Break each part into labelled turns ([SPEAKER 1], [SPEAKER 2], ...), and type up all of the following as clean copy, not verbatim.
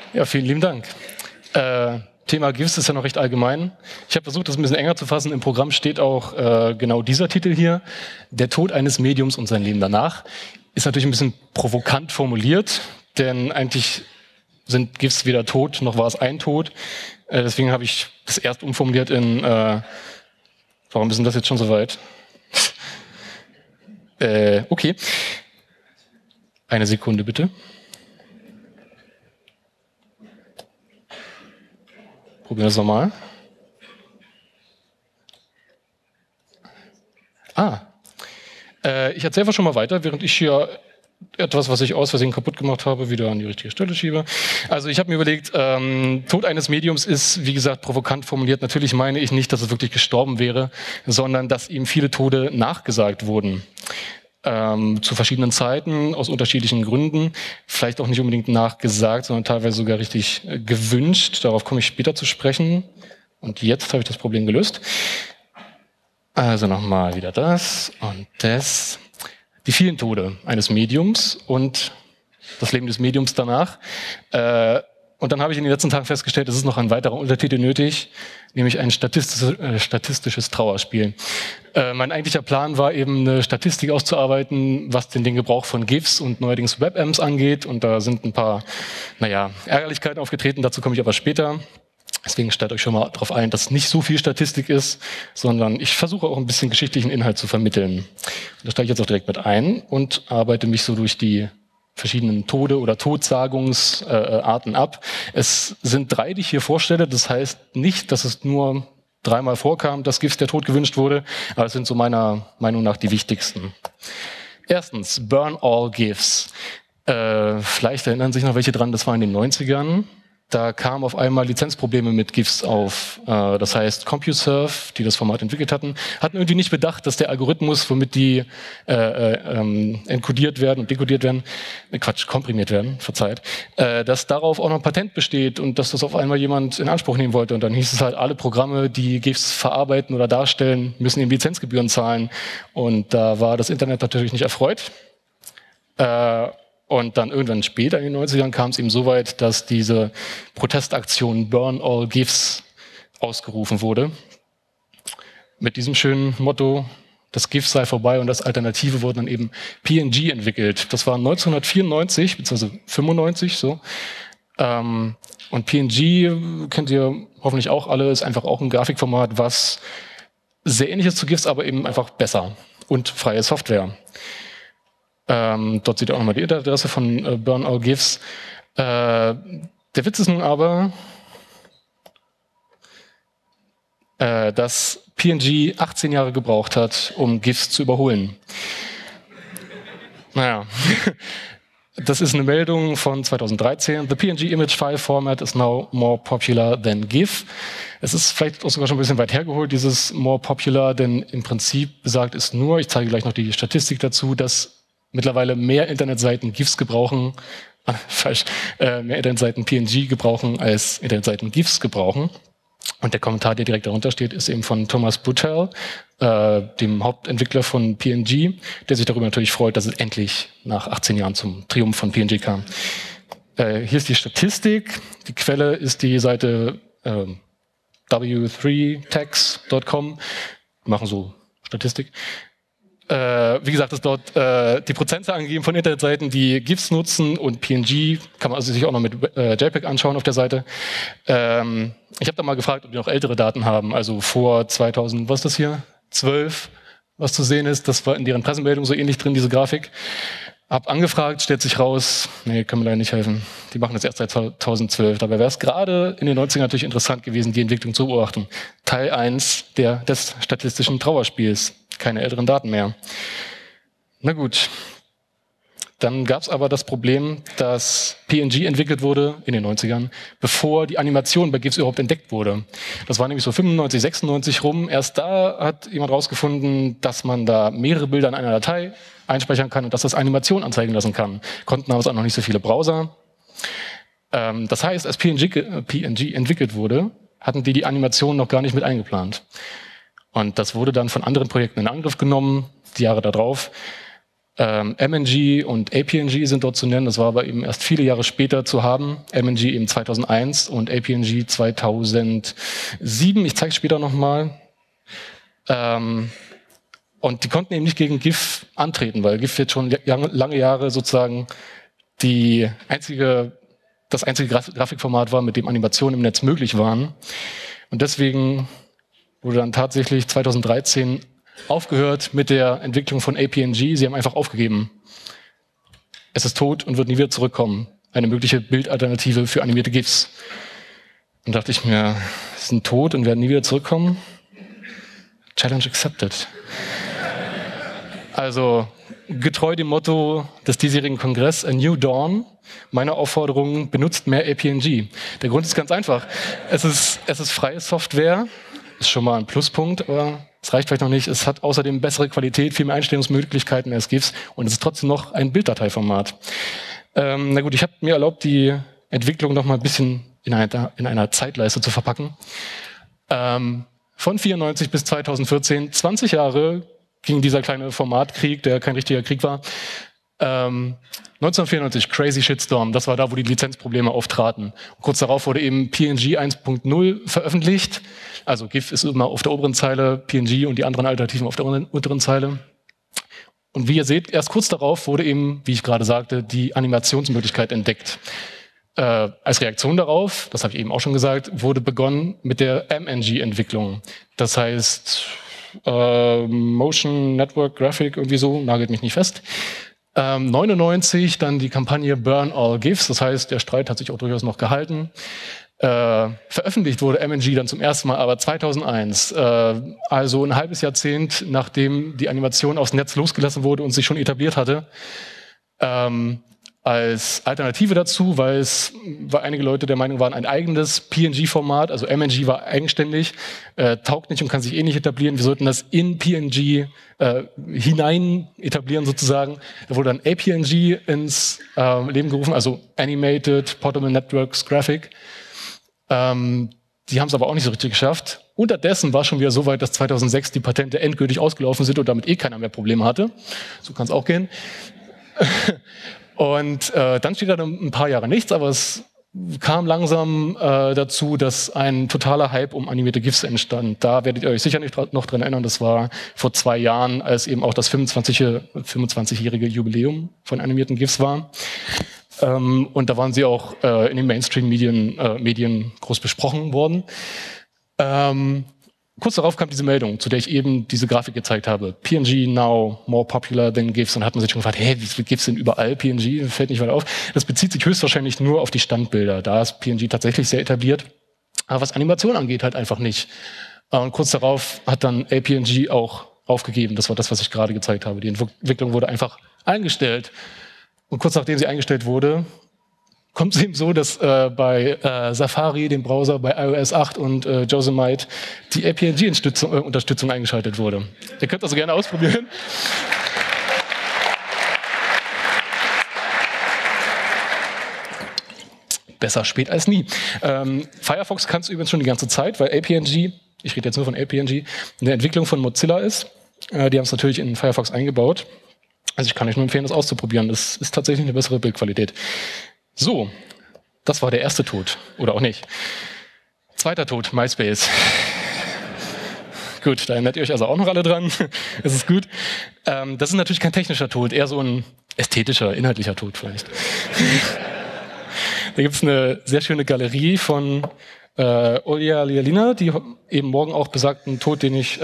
[SPEAKER 1] Ja, vielen lieben Dank. Thema GIFs ist ja noch recht allgemein. Ich habe versucht, das ein bisschen enger zu fassen. Im Programm steht auch genau dieser Titel hier. Der Tod eines Mediums und sein Leben danach. Ist natürlich ein bisschen provokant formuliert, denn eigentlich sind GIFs weder tot, noch war es ein Tod. Deswegen habe ich das erst umformuliert in warum ist denn das jetzt schon so weit? Okay. Eine Sekunde bitte. Probieren wir es nochmal. Ich erzähle einfach schon mal weiter, während ich hier etwas, was ich aus Versehen kaputt gemacht habe, wieder an die richtige Stelle schiebe. Also ich habe mir überlegt, Tod eines Mediums ist, wie gesagt, provokant formuliert. Natürlich meine ich nicht, dass es wirklich gestorben wäre, sondern dass ihm viele Tode nachgesagt wurden. Zu verschiedenen Zeiten, aus unterschiedlichen Gründen. Vielleicht auch nicht unbedingt nachgesagt, sondern teilweise sogar richtig gewünscht. Darauf komme ich später zu sprechen. Und jetzt habe ich das Problem gelöst. Also nochmal wieder das und das. Die vielen Tode eines Mediums und das Leben des Mediums danach. Und dann habe ich in den letzten Tagen festgestellt, es ist noch ein weiterer Untertitel nötig, nämlich ein statistisches Trauerspiel. Mein eigentlicher Plan war eben, eine Statistik auszuarbeiten, was den Gebrauch von GIFs und neuerdings WebAmps angeht. Und da sind ein paar, Ärgerlichkeiten aufgetreten, dazu komme ich aber später. Deswegen stellt euch schon mal darauf ein, dass nicht so viel Statistik ist, sondern ich versuche auch ein bisschen geschichtlichen Inhalt zu vermitteln. Da steige ich jetzt auch direkt mit ein und arbeite mich so durch die verschiedenen Tode oder Todsagungsarten ab. Es sind 3, die ich hier vorstelle. Das heißt nicht, dass es nur 3-mal vorkam, dass GIFs der Tod gewünscht wurde, aber es sind so meiner Meinung nach die wichtigsten. Erstens, Burn All GIFs. Vielleicht erinnern sich noch welche dran, das war in den 90ern. Da kamen auf einmal Lizenzprobleme mit GIFs auf. Das heißt, CompuServe, die das Format entwickelt hatten irgendwie nicht bedacht, dass der Algorithmus, womit die enkodiert werden und dekodiert werden, komprimiert werden, verzeiht, dass darauf auch noch ein Patent besteht und dass das auf einmal jemand in Anspruch nehmen wollte. Und dann hieß es halt, alle Programme, die GIFs verarbeiten oder darstellen, müssen eben Lizenzgebühren zahlen. Und da war das Internet natürlich nicht erfreut. Und dann irgendwann später in den 90ern kam es eben so weit, dass diese Protestaktion Burn All GIFs ausgerufen wurde. Mit diesem schönen Motto, das GIF sei vorbei und das Alternative wurde dann eben PNG entwickelt. Das war 1994 bzw. 95 so. Und PNG kennt ihr hoffentlich auch alle, ist einfach auch ein Grafikformat, was sehr ähnlich ist zu GIFs, aber eben einfach besser und freie Software. Dort seht ihr auch nochmal die Adresse von Burn All GIFs. Der Witz ist nun aber, dass PNG 18 Jahre gebraucht hat, um GIFs zu überholen. Naja, das ist eine Meldung von 2013. The PNG Image File Format is now more popular than GIF. Es ist vielleicht auch sogar schon ein bisschen weit hergeholt, dieses more popular, denn im Prinzip besagt es nur, ich zeige gleich noch die Statistik dazu, dass mittlerweile mehr Internetseiten GIFs gebrauchen, mehr Internetseiten PNG gebrauchen, als Internetseiten GIFs gebrauchen. Und der Kommentar, der direkt darunter steht, ist eben von Thomas Butel, dem Hauptentwickler von PNG, der sich darüber natürlich freut, dass es endlich nach 18 Jahren zum Triumph von PNG kam. Hier ist die Statistik. Die Quelle ist die Seite w3tax.com. Die machen so Statistik. Wie gesagt, ist dort die Prozentzahl angegeben von Internetseiten, die GIFs nutzen, und PNG kann man also sich auch noch mit JPEG anschauen auf der Seite. Ich habe da mal gefragt, ob die noch ältere Daten haben, also vor 2000, was ist das hier? 12, was zu sehen ist. Das war in deren Pressemeldung so ähnlich drin, diese Grafik. Hab angefragt, stellt sich raus, nee, kann mir leider nicht helfen. Die machen das erst seit 2012. Dabei wäre es gerade in den 90ern natürlich interessant gewesen, die Entwicklung zu beobachten. Teil 1 des statistischen Trauerspiels. Keine älteren Daten mehr. Na gut. Dann gab es aber das Problem, dass PNG entwickelt wurde in den 90ern, bevor die Animation bei GIFs überhaupt entdeckt wurde. Das war nämlich so 95, 96 rum. Erst da hat jemand rausgefunden, dass man da mehrere Bilder in einer Datei einspeichern kann und dass das Animation anzeigen lassen kann. Konnten aber auch noch nicht so viele Browser. Das heißt, als PNG entwickelt wurde, hatten die Animation noch gar nicht mit eingeplant. Und das wurde dann von anderen Projekten in Angriff genommen, die Jahre darauf. MNG und APNG sind dort zu nennen, das war aber eben erst viele Jahre später zu haben. MNG eben 2001 und APNG 2007, ich zeige es später nochmal. Und die konnten eben nicht gegen GIF antreten, weil GIF jetzt schon lange Jahre sozusagen das einzige Grafikformat war, mit dem Animationen im Netz möglich waren. Und deswegen wurde dann tatsächlich 2013 aufgehört mit der Entwicklung von APNG. Sie haben einfach aufgegeben. Es ist tot und wird nie wieder zurückkommen. Eine mögliche Bildalternative für animierte GIFs. Und dachte ich mir, sie sind tot und werden nie wieder zurückkommen. Challenge accepted. Also getreu dem Motto des diesjährigen Kongress A New Dawn, meine Aufforderung, benutzt mehr APNG. Der Grund ist ganz einfach. Es ist freie Software, ist schon mal ein Pluspunkt, aber es reicht vielleicht noch nicht. Es hat außerdem bessere Qualität, viel mehr Einstellungsmöglichkeiten als GIFs und es ist trotzdem noch ein Bilddateiformat. Na gut, ich habe mir erlaubt, die Entwicklung noch mal ein bisschen in einer Zeitleiste zu verpacken. Von 94 bis 2014, 20 Jahre ging dieser kleine Formatkrieg, der kein richtiger Krieg war. 1994, Crazy Shitstorm, das war da, wo die Lizenzprobleme auftraten. Und kurz darauf wurde eben PNG 1.0 veröffentlicht. Also GIF ist immer auf der oberen Zeile, PNG und die anderen Alternativen auf der unteren Zeile. Und wie ihr seht, erst kurz darauf wurde eben, wie ich gerade sagte, die Animationsmöglichkeit entdeckt. Als Reaktion darauf, das habe ich eben auch schon gesagt, wurde begonnen mit der MNG-Entwicklung. Das heißt Motion Network Graphic, irgendwie so, nagelt mich nicht fest. 99 dann die Kampagne Burn All GIFs, das heißt, der Streit hat sich auch durchaus noch gehalten. Veröffentlicht wurde MNG dann zum ersten Mal aber 2001, also ein halbes Jahrzehnt, nachdem die Animation aus dem Netz losgelassen wurde und sich schon etabliert hatte. Als Alternative dazu, weil einige Leute der Meinung waren, ein eigenes PNG-Format, also MNG war eigenständig, taugt nicht und kann sich eh nicht etablieren. Wir sollten das in PNG hinein etablieren sozusagen. Da wurde dann APNG ins Leben gerufen, also Animated Portable Networks Graphic. Die haben es aber auch nicht so richtig geschafft. Unterdessen war schon wieder so weit, dass 2006 die Patente endgültig ausgelaufen sind und damit eh keiner mehr Probleme hatte. So kann es auch gehen. Und dann steht da ein paar Jahre nichts, aber es kam langsam dazu, dass ein totaler Hype um animierte GIFs entstand. Da werdet ihr euch sicher nicht noch dran erinnern, das war vor 2 Jahren, als eben auch das 25-jährige Jubiläum von animierten GIFs war. Und da waren sie auch in den Mainstream-Medien groß besprochen worden. Kurz darauf kam diese Meldung, zu der ich eben diese Grafik gezeigt habe. PNG now more popular than GIFs. Und hat man sich schon gefragt, wie viele GIFs sind überall PNG? Fällt nicht weiter auf. Das bezieht sich höchstwahrscheinlich nur auf die Standbilder. Da ist PNG tatsächlich sehr etabliert. Aber was Animation angeht, halt einfach nicht. Und kurz darauf hat dann APNG auch aufgegeben. Das war das, was ich gerade gezeigt habe. Die Entwicklung wurde einfach eingestellt. Und kurz nachdem sie eingestellt wurde, kommt es eben so, dass bei Safari, dem Browser, bei iOS 8 und Yosemite die APNG-Unterstützung eingeschaltet wurde. Ihr könnt also gerne ausprobieren. Besser spät als nie. Firefox kann es übrigens schon die ganze Zeit, weil APNG, ich rede jetzt nur von APNG, eine Entwicklung von Mozilla ist. Die haben es natürlich in Firefox eingebaut. Also ich kann euch nur empfehlen, das auszuprobieren. Das ist tatsächlich eine bessere Bildqualität. So, das war der erste Tod. Oder auch nicht. Zweiter Tod, MySpace. Gut, da erinnert ihr euch also auch noch alle dran. Es ist gut. Das ist natürlich kein technischer Tod, eher so ein ästhetischer, inhaltlicher Tod vielleicht. Da gibt es eine sehr schöne Galerie von Olja Lialina, die eben morgen auch besagten Talk, den ich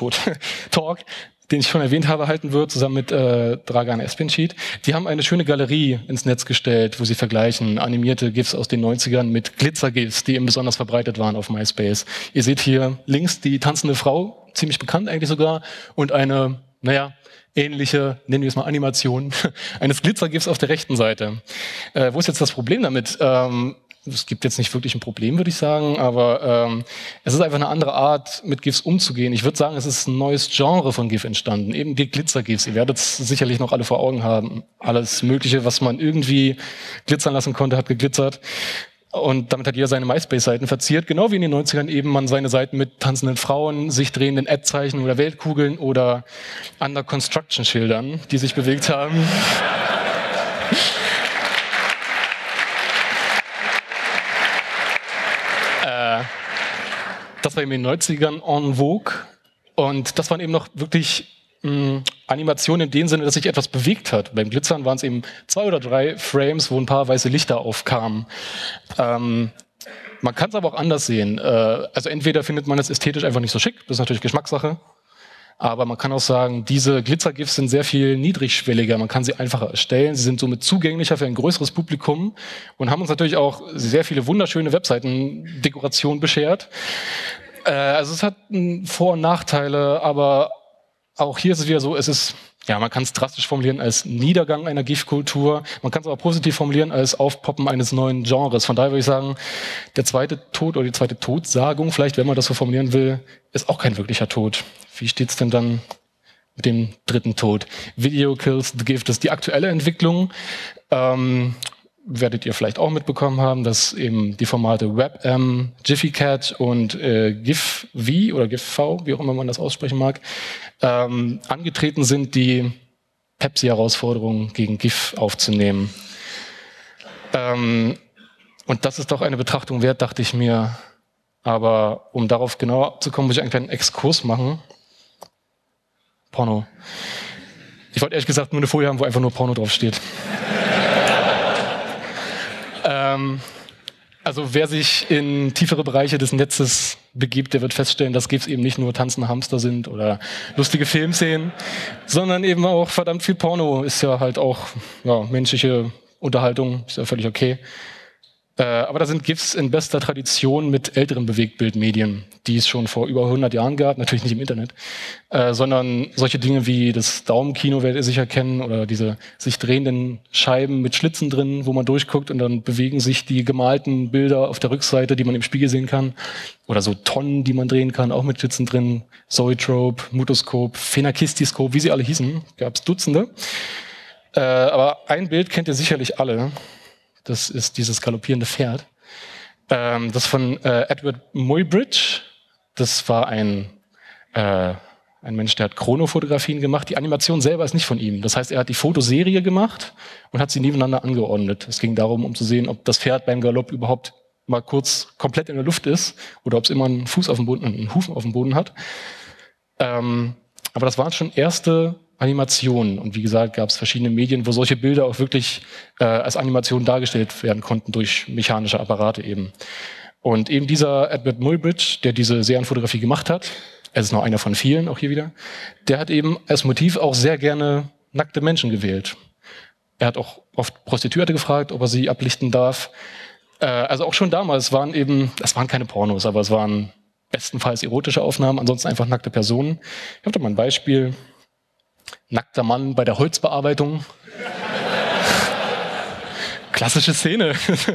[SPEAKER 1] schon erwähnt habe, halten wird, zusammen mit Dragan Espenschit. Die haben eine schöne Galerie ins Netz gestellt, wo sie vergleichen animierte GIFs aus den 90ern mit Glitzer-GIFs, die eben besonders verbreitet waren auf MySpace. Ihr seht hier links die tanzende Frau, ziemlich bekannt eigentlich sogar, und eine, ähnliche, nennen wir es mal Animation, eines Glitzer-GIFs auf der rechten Seite. Wo ist jetzt das Problem damit? Es gibt jetzt nicht wirklich ein Problem, würde ich sagen, aber es ist einfach eine andere Art, mit GIFs umzugehen. Ich würde sagen, es ist ein neues Genre von GIF entstanden, eben die Glitzer-GIFs. Ihr werdet es sicherlich noch alle vor Augen haben. Alles Mögliche, was man irgendwie glitzern lassen konnte, hat geglitzert. Und damit hat jeder seine MySpace-Seiten verziert, genau wie in den 90ern eben man seine Seiten mit tanzenden Frauen, sich drehenden Ad-Zeichen oder Weltkugeln oder Under-Construction-Schildern, die sich bewegt haben. Das war eben in den 90ern en vogue. Und das waren eben noch wirklich Animationen in dem Sinne, dass sich etwas bewegt hat. Beim Glitzern waren es eben 2 oder 3 Frames, wo ein paar weiße Lichter aufkamen. Man kann es aber auch anders sehen. Also entweder findet man es ästhetisch einfach nicht so schick, das ist natürlich Geschmackssache. Aber man kann auch sagen, diese Glitzer-GIFs sind sehr viel niedrigschwelliger. Man kann sie einfacher erstellen. Sie sind somit zugänglicher für ein größeres Publikum und haben uns natürlich auch sehr viele wunderschöne Webseiten-Dekorationen beschert. Also es hat Vor- und Nachteile, aber auch hier ist es wieder so, man kann es drastisch formulieren als Niedergang einer GIF-Kultur. Man kann es aber positiv formulieren als Aufpoppen eines neuen Genres. Von daher würde ich sagen, der zweite Tod oder die zweite Todsagung, vielleicht, wenn man das so formulieren will, ist auch kein wirklicher Tod. Wie steht's denn dann mit dem dritten Tod? Video kills the GIF, das ist die aktuelle Entwicklung. Werdet ihr vielleicht auch mitbekommen haben, dass eben die Formate WebM, JiffyCat und GIF-V oder GIF-V, wie auch immer man das aussprechen mag, angetreten sind, die Pepsi-Herausforderung gegen GIF aufzunehmen. Und das ist doch eine Betrachtung wert, dachte ich mir. Aber um darauf genauer abzukommen, muss ich einen kleinen Exkurs machen. Porno. Ich wollte ehrlich gesagt nur eine Folie haben, wo einfach nur Porno draufsteht. Also wer sich in tiefere Bereiche des Netzes begibt, der wird feststellen, dass GIFs eben nicht nur tanzende Hamster sind oder lustige Filmszenen, sondern eben auch verdammt viel Porno. Ist ja halt auch menschliche Unterhaltung, ist ja völlig okay. Aber da sind GIFs in bester Tradition mit älteren Bewegtbildmedien, die es schon vor über 100 Jahren gab, natürlich nicht im Internet, sondern solche Dinge wie das Daumenkino, werdet ihr sicher kennen, oder diese sich drehenden Scheiben mit Schlitzen drin, wo man durchguckt und dann bewegen sich die gemalten Bilder auf der Rückseite, die man im Spiegel sehen kann, oder so Tonnen, die man drehen kann, auch mit Schlitzen drin, Zoetrope, Mutoscope, Phenakistiscope, wie sie alle hießen, gab es Dutzende. Aber ein Bild kennt ihr sicherlich alle. Das ist dieses galoppierende Pferd. Das von Edward Muybridge. Das war ein Mensch, der hat Chronofotografien gemacht. Die Animation selber ist nicht von ihm. Das heißt, er hat die Fotoserie gemacht und hat sie nebeneinander angeordnet. Es ging darum, um zu sehen, ob das Pferd beim Galopp überhaupt mal kurz komplett in der Luft ist oder ob es immer einen Fuß auf dem Boden, einen Hufen auf dem Boden hat. Aber das waren schon erste Animationen. Und wie gesagt, gab es verschiedene Medien, wo solche Bilder auch wirklich als Animation dargestellt werden konnten durch mechanische Apparate eben. Und eben dieser Edward Muybridge, der diese Serienfotografie gemacht hat, er ist noch einer von vielen, auch hier wieder, der hat eben als Motiv auch sehr gerne nackte Menschen gewählt. Er hat auch oft Prostituierte gefragt, ob er sie ablichten darf. Also auch schon damals es waren keine Pornos, aber es waren bestenfalls erotische Aufnahmen, ansonsten einfach nackte Personen. Ich habe da mal ein Beispiel. Nackter Mann bei der Holzbearbeitung. Klassische Szene.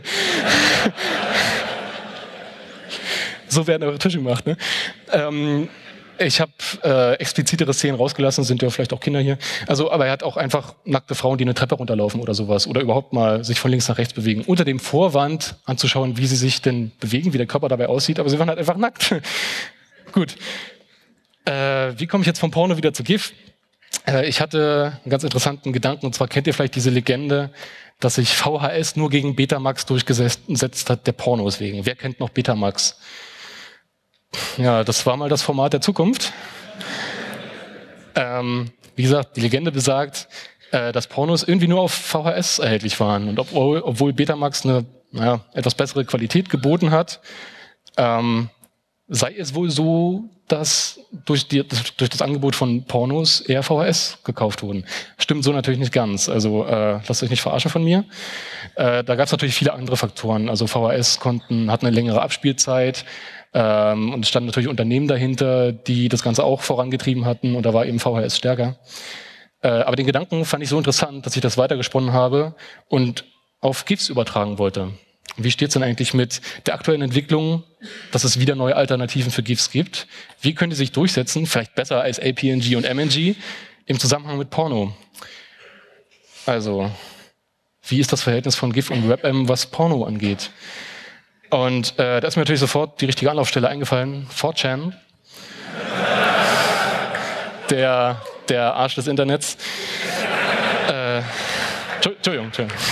[SPEAKER 1] So werden eure Tische gemacht, ne? Ich habe explizitere Szenen rausgelassen, sind ja vielleicht auch Kinder hier. Aber er hat auch einfach nackte Frauen, die eine Treppe runterlaufen oder sowas oder überhaupt mal sich von links nach rechts bewegen, unter dem Vorwand anzuschauen, wie sie sich denn bewegen, wie der Körper dabei aussieht, aber sie waren halt einfach nackt. Gut. Wie komme ich jetzt vom Porno wieder zu GIF? Ich hatte einen ganz interessanten Gedanken, und zwar kennt ihr vielleicht diese Legende, dass sich VHS nur gegen Betamax durchgesetzt hat, der Pornos wegen. Wer kennt noch Betamax? Ja, das war mal das Format der Zukunft. Wie gesagt, die Legende besagt, dass Pornos irgendwie nur auf VHS erhältlich waren. Und obwohl Betamax eine etwas bessere Qualität geboten hat, sei es wohl so, dass durch das Angebot von Pornos eher VHS gekauft wurden. Stimmt so natürlich nicht ganz. Also lasst euch nicht verarschen von mir. Da gab es natürlich viele andere Faktoren. Also VHS hatten eine längere Abspielzeit und es standen natürlich Unternehmen dahinter, die das Ganze auch vorangetrieben hatten und da war eben VHS stärker. Aber den Gedanken fand ich so interessant, dass ich das weitergesponnen habe und auf GIFs übertragen wollte. Wie steht es denn eigentlich mit der aktuellen Entwicklung, dass es wieder neue Alternativen für GIFs gibt? Wie können die sich durchsetzen, vielleicht besser als APNG und MNG, im Zusammenhang mit Porno? Also, wie ist das Verhältnis von GIF und WebM, was Porno angeht? Und da ist mir natürlich sofort die richtige Anlaufstelle eingefallen, 4chan. Der Arsch des Internets. Entschuldigung.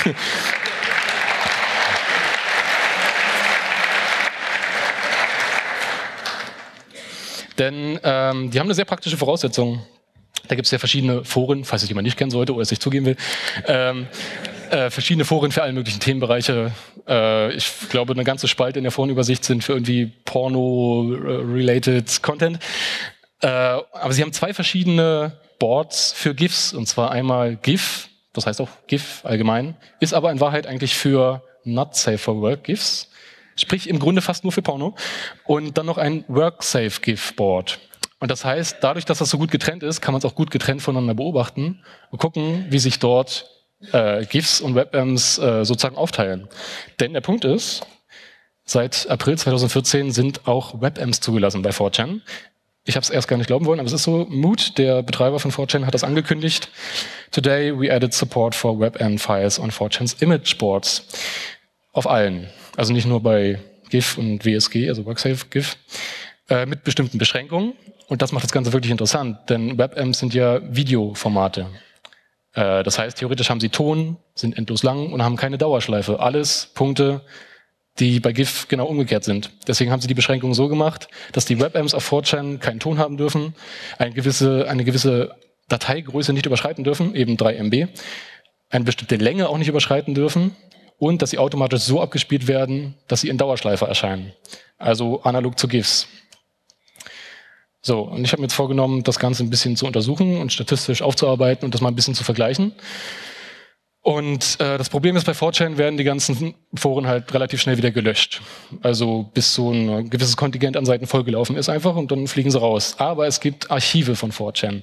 [SPEAKER 1] Denn die haben eine sehr praktische Voraussetzung. Da gibt es ja verschiedene Foren, falls es jemand nicht kennen sollte oder es nicht zugeben will. Verschiedene Foren für alle möglichen Themenbereiche. Ich glaube, eine ganze Spalte in der Forenübersicht sind für irgendwie Porno-related Content. Aber sie haben zwei verschiedene Boards für GIFs. Und zwar einmal GIF, das heißt auch GIF allgemein, ist aber in Wahrheit eigentlich für Not Safe for Work GIFs. Sprich im Grunde fast nur für Porno. Und dann noch ein WorkSafe GIF-Board. Und das heißt, dadurch, dass das so gut getrennt ist, kann man es auch gut getrennt voneinander beobachten und gucken, wie sich dort GIFs und WebAMs sozusagen aufteilen. Denn der Punkt ist, seit April 2014 sind auch WebAMs zugelassen bei 4chan. Ich habe es erst gar nicht glauben wollen, aber es ist so. Mood, der Betreiber von 4chan, hat das angekündigt. Today we added support for WebAM files on 4chan's image boards. Auf allen. Also nicht nur bei GIF und WSG, also WorkSafe GIF, mit bestimmten Beschränkungen. Und das macht das Ganze wirklich interessant, denn WebAMs sind ja Videoformate. Das heißt, theoretisch haben sie Ton, sind endlos lang und haben keine Dauerschleife. Alles Punkte, die bei GIF genau umgekehrt sind. Deswegen haben sie die Beschränkung so gemacht, dass die WebAMs auf 4chan keinen Ton haben dürfen, eine gewisse Dateigröße nicht überschreiten dürfen, eben 3 MB, eine bestimmte Länge auch nicht überschreiten dürfen und dass sie automatisch so abgespielt werden, dass sie in Dauerschleife erscheinen. Also analog zu GIFs. So, und ich habe mir jetzt vorgenommen, das Ganze ein bisschen zu untersuchen und statistisch aufzuarbeiten und das mal ein bisschen zu vergleichen. Und das Problem ist, bei 4chan werden die ganzen Foren halt relativ schnell wieder gelöscht. Also bis so ein gewisses Kontingent an Seiten vollgelaufen ist einfach und dann fliegen sie raus. Aber es gibt Archive von 4chan.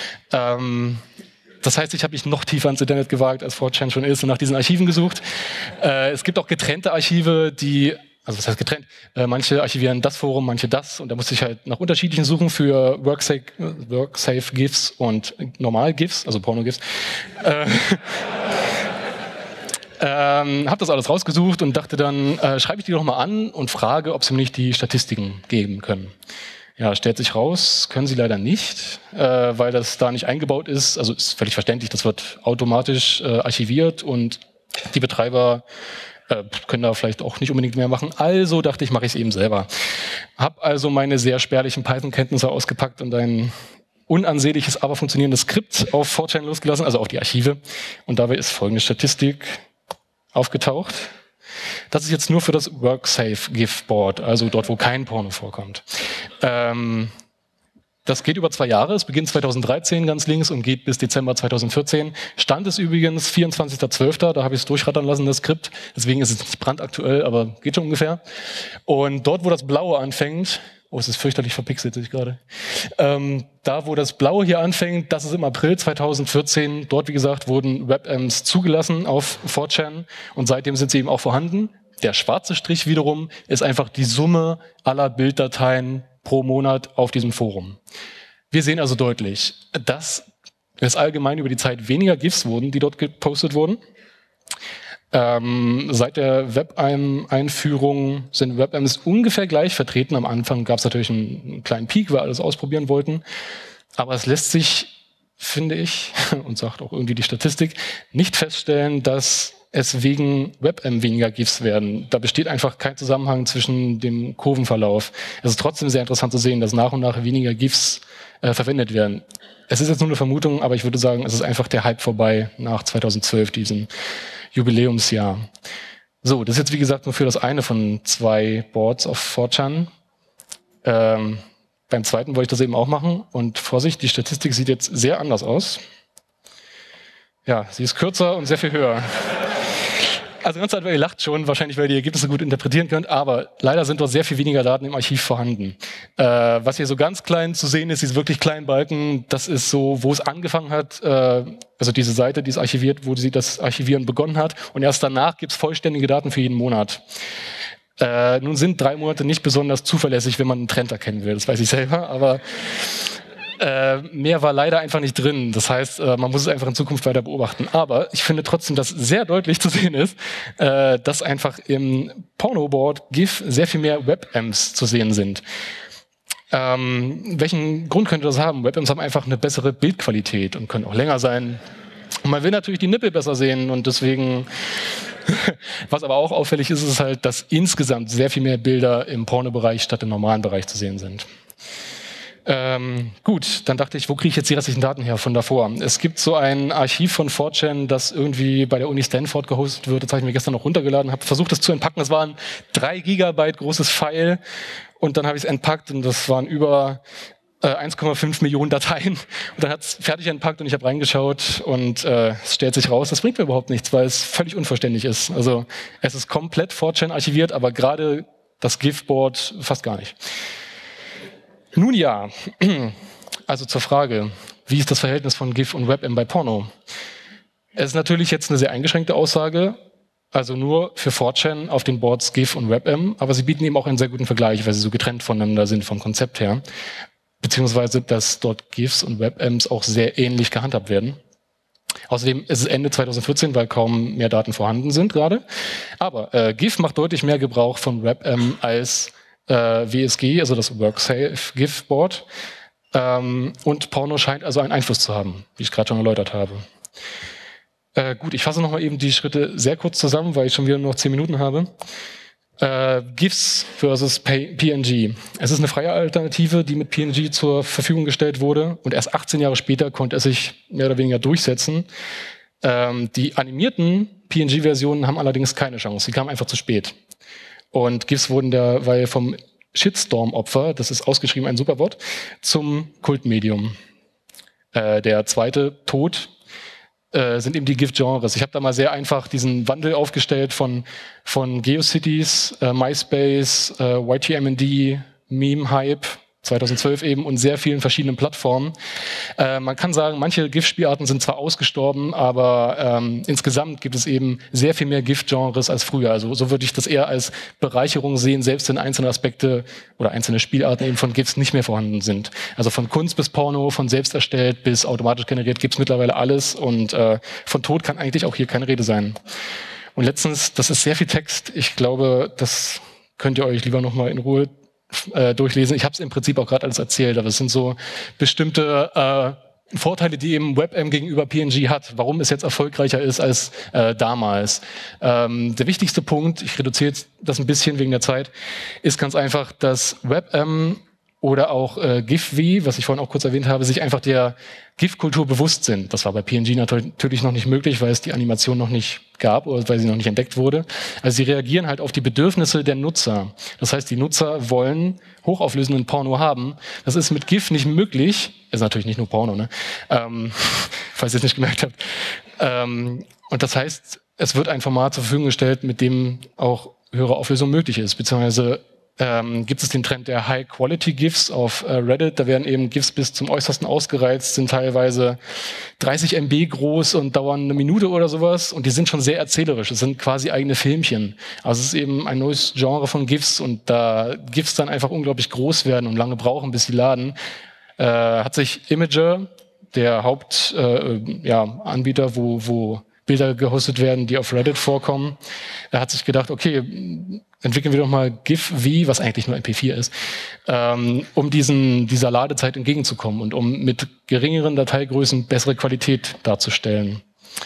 [SPEAKER 1] Das heißt, ich habe mich noch tiefer ins Internet gewagt, als 4chan schon ist, und nach diesen Archiven gesucht. Es gibt auch getrennte Archive, also das heißt getrennt, manche archivieren das Forum, manche das, und da musste ich halt nach unterschiedlichen suchen für WorkSafe GIFs und normal GIFs, also Porno-GIFs. Habe das alles rausgesucht und dachte dann, schreibe ich die doch mal an und frage, ob sie mir nicht die Statistiken geben können. Ja, stellt sich raus, können sie leider nicht, weil das da nicht eingebaut ist. Also ist völlig verständlich, das wird automatisch archiviert und die Betreiber können da vielleicht auch nicht unbedingt mehr machen. Also dachte ich, mache ich es eben selber. Habe also meine sehr spärlichen Python-Kenntnisse ausgepackt und ein unansehnliches, aber funktionierendes Skript auf 4chan losgelassen, also auf die Archive. Und dabei ist folgende Statistik aufgetaucht. Das ist jetzt nur für das WorkSafe GIF-Board, also dort, wo kein Porno vorkommt. Das geht über 2 Jahre. Es beginnt 2013 ganz links und geht bis Dezember 2014. Stand ist übrigens 24.12. Da habe ich es durchrattern lassen, das Skript. Deswegen ist es nicht brandaktuell, aber geht schon ungefähr. Und dort, wo das Blaue anfängt, oh, es ist fürchterlich verpixelt, sehe ich gerade. Da, wo das Blaue hier anfängt, das ist im April 2014. Dort, wie gesagt, wurden WebAMs zugelassen auf 4chan und seitdem sind sie eben auch vorhanden. Der schwarze Strich wiederum ist einfach die Summe aller Bilddateien pro Monat auf diesem Forum. Wir sehen also deutlich, dass es allgemein über die Zeit weniger GIFs wurden, die dort gepostet wurden. Seit der WebAM-Einführung sind WebAMs ungefähr gleich vertreten. Am Anfang gab es natürlich einen kleinen Peak, weil wir alles ausprobieren wollten. Aber es lässt sich, finde ich, und sagt auch irgendwie die Statistik, nicht feststellen, dass es wegen WebAM weniger GIFs werden. Da besteht einfach kein Zusammenhang zwischen dem Kurvenverlauf. Es ist trotzdem sehr interessant zu sehen, dass nach und nach weniger GIFs verwendet werden. Es ist jetzt nur eine Vermutung, aber ich würde sagen, es ist einfach der Hype vorbei nach 2012, diesem Jubiläumsjahr. So, das ist jetzt wie gesagt nur für das eine von 2 Boards auf 4chan. Beim zweiten wollte ich das eben auch machen. Und Vorsicht, die Statistik sieht jetzt sehr anders aus. Ja, sie ist kürzer und sehr viel höher. Also ganz einfach, ihr lacht schon, wahrscheinlich, weil ihr die Ergebnisse gut interpretieren könnt, aber leider sind dort sehr viel weniger Daten im Archiv vorhanden. Was hier so ganz klein zu sehen ist, diese wirklich kleinen Balken, das ist so, wo es angefangen hat, also diese Seite, die ist archiviert, wo sie das Archivieren begonnen hat, und erst danach gibt's vollständige Daten für jeden Monat. Nun sind 3 Monate nicht besonders zuverlässig, wenn man einen Trend erkennen will, das weiß ich selber, aber Mehr war leider einfach nicht drin. Das heißt, man muss es einfach in Zukunft weiter beobachten. Aber ich finde trotzdem, dass sehr deutlich zu sehen ist, dass einfach im Pornoboard GIF sehr viel mehr WebAMs zu sehen sind. Welchen Grund könnte das haben? WebAMs haben einfach eine bessere Bildqualität und können auch länger sein. Und man will natürlich die Nippel besser sehen und deswegen, was aber auch auffällig ist, ist halt, dass insgesamt sehr viel mehr Bilder im Pornobereich statt im normalen Bereich zu sehen sind. Gut, dann dachte ich, wo kriege ich jetzt die restlichen Daten her von davor? Es gibt so ein Archiv von 4chan, das irgendwie bei der Uni Stanford gehostet wird. Das habe ich mir gestern noch runtergeladen, habe versucht, das zu entpacken. Das war ein 3 Gigabyte großes File und dann habe ich es entpackt und das waren über 1,5 Millionen Dateien. Und dann hat es fertig entpackt und ich habe reingeschaut und es stellt sich raus, das bringt mir überhaupt nichts, weil es völlig unverständlich ist. Also es ist komplett 4chan archiviert, aber gerade das GIF-Board fast gar nicht. Nun ja, also zur Frage, wie ist das Verhältnis von GIF und WebM bei Porno? Es ist natürlich jetzt eine sehr eingeschränkte Aussage, also nur für 4chan auf den Boards GIF und WebM, aber sie bieten eben auch einen sehr guten Vergleich, weil sie so getrennt voneinander sind vom Konzept her, beziehungsweise dass dort GIFs und WebMs auch sehr ähnlich gehandhabt werden. Außerdem ist es Ende 2014, weil kaum mehr Daten vorhanden sind gerade, aber GIF macht deutlich mehr Gebrauch von WebM als WSG, also das WorkSafe GIF-Board. Und Porno scheint also einen Einfluss zu haben, wie ich gerade schon erläutert habe. Gut, ich fasse nochmal eben die Schritte sehr kurz zusammen, weil ich schon wieder nur noch 10 Minuten habe. GIFs versus PNG. Es ist eine freie Alternative, die mit PNG zur Verfügung gestellt wurde und erst 18 Jahre später konnte es sich mehr oder weniger durchsetzen. Die animierten PNG-Versionen haben allerdings keine Chance, sie kamen einfach zu spät. Und GIFs wurden derweil vom Shitstorm-Opfer, das ist ausgeschrieben ein Superwort, zum Kultmedium. Der zweite Tod sind eben die GIF-Genres. Ich habe da mal sehr einfach diesen Wandel aufgestellt von GeoCities, MySpace, YTMND, Meme-Hype, 2012 eben und sehr vielen verschiedenen Plattformen. Man kann sagen, manche GIF-Spielarten sind zwar ausgestorben, aber insgesamt gibt es eben sehr viel mehr GIF-Genres als früher. Also so würde ich das eher als Bereicherung sehen, selbst wenn einzelne Aspekte oder einzelne Spielarten eben von GIFs nicht mehr vorhanden sind. Also von Kunst bis Porno, von selbst erstellt bis automatisch generiert gibt es mittlerweile alles und von Tod kann eigentlich auch hier keine Rede sein. Und letztens, das ist sehr viel Text, ich glaube, das könnt ihr euch lieber nochmal in Ruhe durchlesen. Ich habe es im Prinzip auch gerade alles erzählt, aber es sind so bestimmte Vorteile, die eben WebM gegenüber PNG hat, warum es jetzt erfolgreicher ist als damals. Der wichtigste Punkt, ich reduziere jetzt das ein bisschen wegen der Zeit, ist ganz einfach, dass WebM oder auch GIF-V, was ich vorhin auch kurz erwähnt habe, sich einfach der GIF-Kultur bewusst sind. Das war bei PNG natürlich noch nicht möglich, weil es die Animation noch nicht gab oder weil sie noch nicht entdeckt wurde. Also sie reagieren halt auf die Bedürfnisse der Nutzer. Das heißt, die Nutzer wollen hochauflösenden Porno haben. Das ist mit GIF nicht möglich. Ist natürlich nicht nur Porno, ne? Falls ihr es nicht gemerkt habt. Und das heißt, es wird ein Format zur Verfügung gestellt, mit dem auch höhere Auflösung möglich ist, beziehungsweise gibt es den Trend der High-Quality-GIFs auf Reddit. Da werden eben GIFs bis zum Äußersten ausgereizt, sind teilweise 30 MB groß und dauern eine Minute oder sowas. Und die sind schon sehr erzählerisch. Es sind quasi eigene Filmchen. Also es ist eben ein neues Genre von GIFs. Und da GIFs dann einfach unglaublich groß werden und lange brauchen, bis sie laden, hat sich Imager, der Hauptanbieter, wo Bilder gehostet werden, die auf Reddit vorkommen, er hat sich gedacht, okay, entwickeln wir doch mal GIF-V, was eigentlich nur MP4 ist, um dieser Ladezeit entgegenzukommen und um mit geringeren Dateigrößen bessere Qualität darzustellen.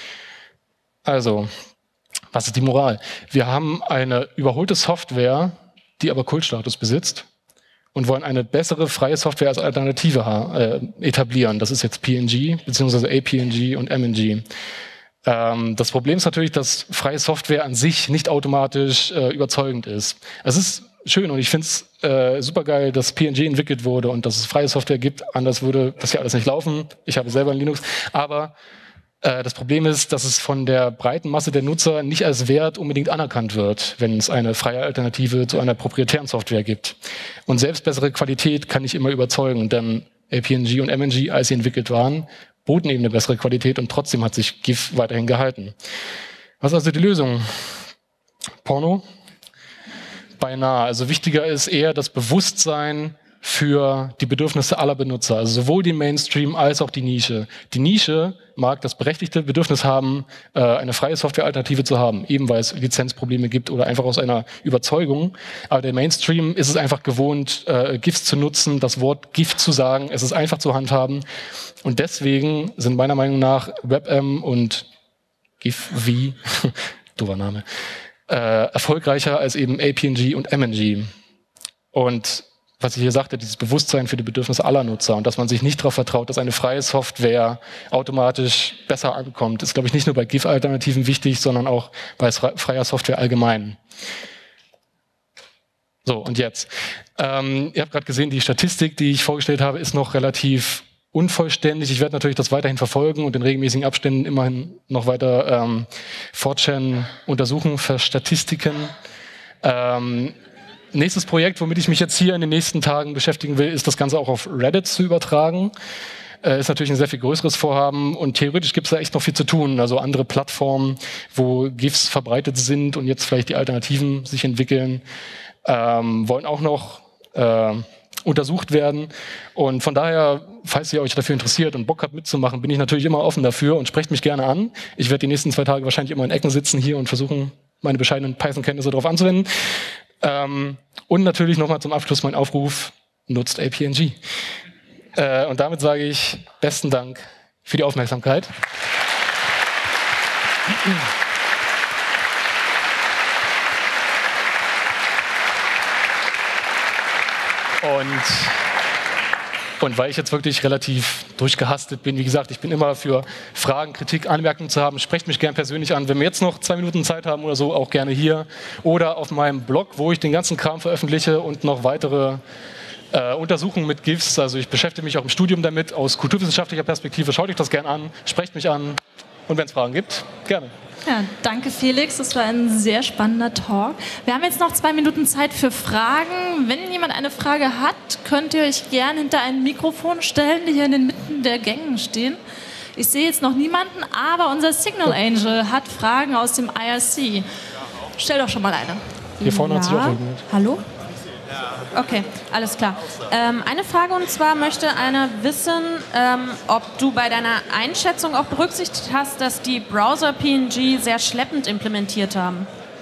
[SPEAKER 1] Also, was ist die Moral? Wir haben eine überholte Software, die aber Kultstatus besitzt und wollen eine bessere freie Software als Alternative etablieren. Das ist jetzt PNG, beziehungsweise APNG und MNG. Das Problem ist natürlich, dass freie Software an sich nicht automatisch überzeugend ist. Es ist schön und ich finde es super geil, dass PNG entwickelt wurde und dass es freie Software gibt. Anders würde das ja alles nicht laufen. Ich habe selber ein Linux. Aber das Problem ist, dass es von der breiten Masse der Nutzer nicht als Wert unbedingt anerkannt wird, wenn es eine freie Alternative zu einer proprietären Software gibt. Und selbst bessere Qualität kann nicht immer überzeugen, denn APNG und MNG, als sie entwickelt waren, boten eben eine bessere Qualität und trotzdem hat sich GIF weiterhin gehalten. Was ist also die Lösung? Porno? Beinahe. Also wichtiger ist eher das Bewusstsein für die Bedürfnisse aller Benutzer, also sowohl die Mainstream als auch die Nische. Die Nische mag das berechtigte Bedürfnis haben, eine freie Software-Alternative zu haben, eben weil es Lizenzprobleme gibt oder einfach aus einer Überzeugung. Aber der Mainstream ist es einfach gewohnt, GIFs zu nutzen, das Wort GIF zu sagen, es ist einfach zu handhaben. Und deswegen sind meiner Meinung nach WebM und GIF-V, doofer Name, erfolgreicher als eben APNG und MNG. Und was ich hier sagte, dieses Bewusstsein für die Bedürfnisse aller Nutzer und dass man sich nicht darauf vertraut, dass eine freie Software automatisch besser ankommt, ist, glaube ich, nicht nur bei GIF-Alternativen wichtig, sondern auch bei freier Software allgemein. So, und jetzt. Ihr habt gerade gesehen, die Statistik, die ich vorgestellt habe, ist noch relativ unvollständig. Ich werde natürlich das weiterhin verfolgen und in regelmäßigen Abständen immerhin noch weiter 4chan untersuchen für Statistiken. Nächstes Projekt, womit ich mich jetzt hier in den nächsten Tagen beschäftigen will, ist das Ganze auch auf Reddit zu übertragen. Ist natürlich ein sehr viel größeres Vorhaben und theoretisch gibt es da echt noch viel zu tun. Also andere Plattformen, wo GIFs verbreitet sind und jetzt vielleicht die Alternativen sich entwickeln, wollen auch noch untersucht werden. Und von daher, falls ihr euch dafür interessiert und Bock habt mitzumachen, bin ich natürlich immer offen dafür und sprecht mich gerne an. Ich werde die nächsten 2 Tage wahrscheinlich immer in Ecken sitzen hier und versuchen, meine bescheidenen Python-Kenntnisse darauf anzuwenden. Und natürlich nochmal zum Abschluss mein Aufruf, nutzt APNG. Und damit sage ich besten Dank für die Aufmerksamkeit. Und weil ich jetzt wirklich relativ durchgehastet bin, wie gesagt, ich bin immer für Fragen, Kritik, Anmerkungen zu haben. Sprecht mich gerne persönlich an. Wenn wir jetzt noch 2 Minuten Zeit haben oder so, auch gerne hier. Oder auf meinem Blog, wo ich den ganzen Kram veröffentliche und noch weitere Untersuchungen mit GIFs. Also ich beschäftige mich auch im Studium damit. Aus kulturwissenschaftlicher Perspektive schaut euch das gerne an, sprecht mich an. Und wenn es Fragen gibt, gerne.
[SPEAKER 2] Ja, danke Felix, das war ein sehr spannender Talk. Wir haben jetzt noch 2 Minuten Zeit für Fragen. Wenn jemand eine Frage hat, könnt ihr euch gerne hinter ein Mikrofon stellen, die hier in den Mitten der Gängen stehen. Ich sehe jetzt noch niemanden, aber unser Signal Angel hat Fragen aus dem IRC. Stell doch schon mal eine.
[SPEAKER 1] Hier vorne hat sich auch jemand.
[SPEAKER 2] Hallo? Okay, alles klar. Eine Frage, und zwar möchte einer wissen, ob du bei deiner Einschätzung auch berücksichtigt hast, dass die Browser PNG sehr schleppend implementiert haben.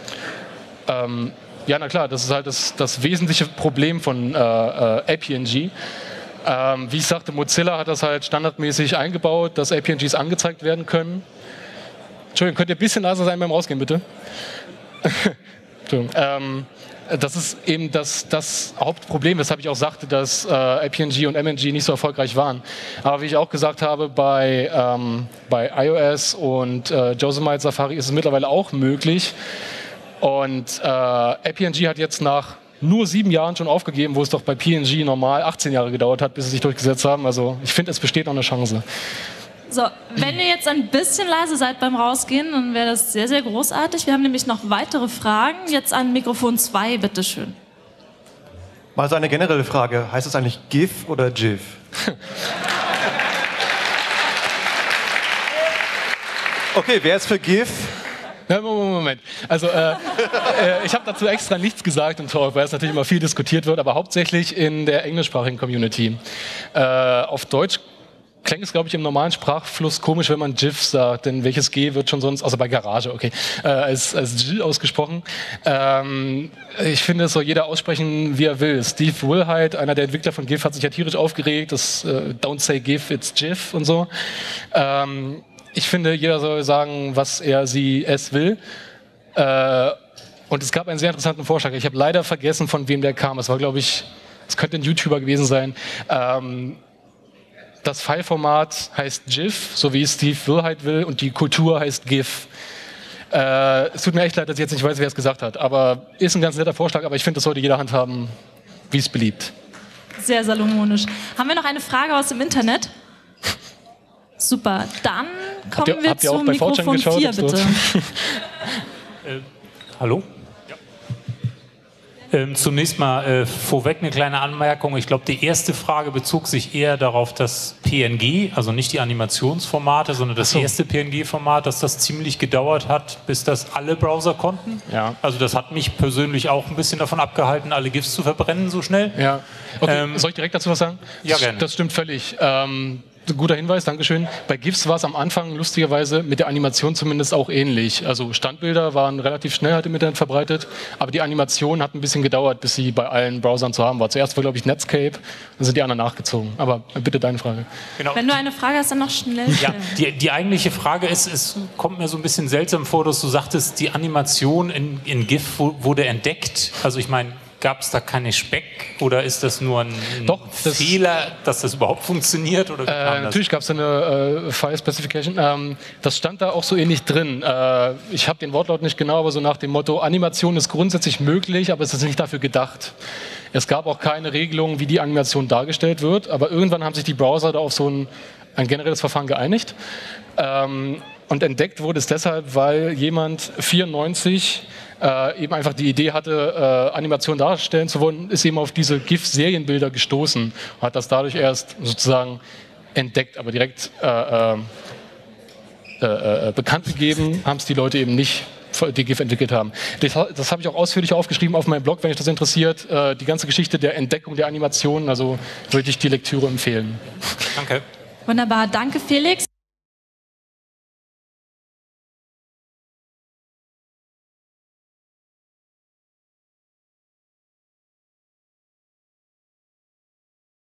[SPEAKER 1] Ja, na klar, das ist halt das wesentliche Problem von APNG. Wie ich sagte, Mozilla hat das halt standardmäßig eingebaut, dass APNGs angezeigt werden können. Entschuldigung, könnt ihr ein bisschen leiser sein beim Rausgehen, bitte? Entschuldigung. Das ist eben das Hauptproblem, weshalb ich auch sagte, dass APNG und MNG nicht so erfolgreich waren. Aber wie ich auch gesagt habe, bei iOS und Yosemite Safari ist es mittlerweile auch möglich. Und APNG hat jetzt nach nur 7 Jahren schon aufgegeben, wo es doch bei PNG normal 18 Jahre gedauert hat, bis sie sich durchgesetzt haben. Also ich finde, es besteht noch eine Chance.
[SPEAKER 2] So, wenn ihr jetzt ein bisschen leise seid beim Rausgehen, dann wäre das sehr, sehr großartig. Wir haben nämlich noch weitere Fragen. Jetzt an Mikrofon 2, bitteschön.
[SPEAKER 3] Mal so eine generelle Frage. Heißt es eigentlich GIF oder GIF? Okay, wer ist für GIF?
[SPEAKER 1] Moment. Also ich habe dazu extra nichts gesagt im Talk, weil es natürlich immer viel diskutiert wird, aber hauptsächlich in der englischsprachigen Community. Auf Deutsch klingt es, glaube ich, im normalen Sprachfluss komisch, wenn man GIF sagt, denn welches G wird schon sonst, also bei Garage, okay, als G ausgesprochen. Ich finde, es soll jeder aussprechen, wie er will. Steve Wilhite, einer der Entwickler von GIF, hat sich ja tierisch aufgeregt, das Don't say GIF, it's GIF und so. Ich finde, jeder soll sagen, was er, sie, es will. Und es gab einen sehr interessanten Vorschlag. Ich habe leider vergessen, von wem der kam. Es war, glaube ich, es könnte ein YouTuber gewesen sein. Das Fileformat heißt GIF, so wie Steve Wilhite will, und die Kultur heißt GIF. Es tut mir echt leid, dass ich jetzt nicht weiß, wer es gesagt hat, aber ist ein ganz netter Vorschlag, aber ich finde, das sollte jeder handhaben, wie es beliebt.
[SPEAKER 2] Sehr salomonisch. Haben wir noch eine Frage aus dem Internet? Super, dann kommen wir zu Mikrofon 4, bitte.
[SPEAKER 4] Hallo? Zunächst mal vorweg eine kleine Anmerkung. Ich glaube, die erste Frage bezog sich eher darauf, dass PNG, also nicht die Animationsformate, sondern das erste PNG-Format, dass das ziemlich gedauert hat, bis das alle Browser konnten.
[SPEAKER 1] Ja.
[SPEAKER 4] Also das hat mich persönlich auch ein bisschen davon abgehalten, alle GIFs zu verbrennen so schnell.
[SPEAKER 1] Ja. Okay, soll ich direkt dazu was sagen?
[SPEAKER 4] Ja, gerne.
[SPEAKER 1] Das stimmt völlig. Guter Hinweis, Dankeschön. Bei GIFs war es am Anfang lustigerweise mit der Animation zumindest auch ähnlich. Also Standbilder waren relativ schnell halt im Internet verbreitet, aber die Animation hat ein bisschen gedauert, bis sie bei allen Browsern zu haben war. Zuerst war, glaube ich, Netscape, dann sind die anderen nachgezogen. Aber bitte deine Frage.
[SPEAKER 4] Genau.
[SPEAKER 2] Wenn du eine Frage hast, dann noch schnell
[SPEAKER 4] Ja,
[SPEAKER 2] stellen.
[SPEAKER 4] die eigentliche Frage ist, es kommt mir so ein bisschen seltsam vor, dass du sagtest, die Animation in GIF wurde entdeckt. Also ich meine, gab es da keine Speck oder ist das nur ein Fehler, dass das überhaupt funktioniert? Oder wie kam das?
[SPEAKER 1] Natürlich gab es eine File Specification. Das stand da auch so ähnlich drin. Ich habe den Wortlaut nicht genau, aber so nach dem Motto, Animation ist grundsätzlich möglich, aber es ist nicht dafür gedacht. Es gab auch keine Regelung, wie die Animation dargestellt wird, aber irgendwann haben sich die Browser da auf so ein generelles Verfahren geeinigt. Und entdeckt wurde es deshalb, weil jemand 94 eben einfach die Idee hatte, Animation darstellen zu wollen, ist eben auf diese GIF-Serienbilder gestoßen und hat das dadurch erst sozusagen entdeckt, aber direkt bekannt gegeben haben es die Leute eben nicht, die GIF entwickelt haben. Das habe ich auch ausführlich aufgeschrieben auf meinem Blog, wenn euch das interessiert. Die ganze Geschichte der Entdeckung der Animationen, also würde ich die Lektüre empfehlen.
[SPEAKER 4] Danke.
[SPEAKER 2] Wunderbar, danke Felix.